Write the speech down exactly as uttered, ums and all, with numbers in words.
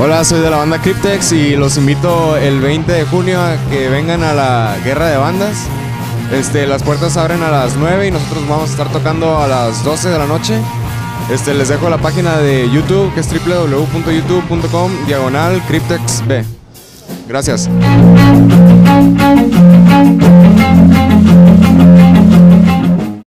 Hola, soy de la banda Cryptex y los invito el veinte de junio a que vengan a la Guerra de Bandas. Este, las puertas abren a las nueve y nosotros vamos a estar tocando a las doce de la noche. Este, les dejo la página de YouTube, que es w w w punto youtube punto com diagonal Cryptex B. Gracias.